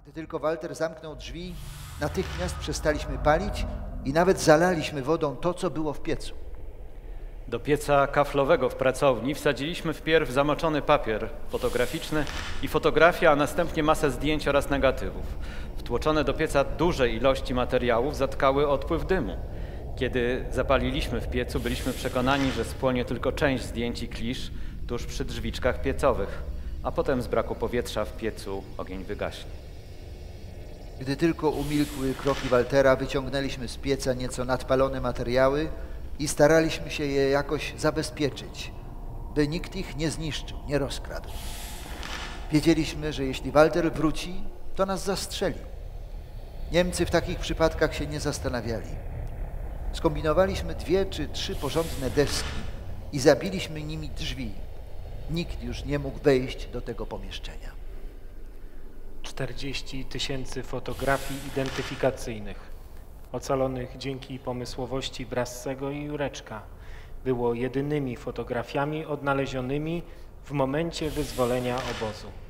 Gdy tylko Walter zamknął drzwi, natychmiast przestaliśmy palić i nawet zalaliśmy wodą to, co było w piecu. Do pieca kaflowego w pracowni wsadziliśmy wpierw zamoczony papier fotograficzny i fotografię, a następnie masę zdjęć oraz negatywów. Wtłoczone do pieca duże ilości materiałów zatkały odpływ dymu. Kiedy zapaliliśmy w piecu, byliśmy przekonani, że spłonie tylko część zdjęć i klisz tuż przy drzwiczkach piecowych, a potem z braku powietrza w piecu ogień wygaśnie. Gdy tylko umilkły kroki Waltera, wyciągnęliśmy z pieca nieco nadpalone materiały i staraliśmy się je jakoś zabezpieczyć, by nikt ich nie zniszczył, nie rozkradł. Wiedzieliśmy, że jeśli Walter wróci, to nas zastrzeli. Niemcy w takich przypadkach się nie zastanawiali. Skombinowaliśmy 2 czy 3 porządne deski i zabiliśmy nimi drzwi. Nikt już nie mógł wejść do tego pomieszczenia. 40 000 fotografii identyfikacyjnych, ocalonych dzięki pomysłowości Brassego i Jureczka, było jedynymi fotografiami odnalezionymi w momencie wyzwolenia obozu.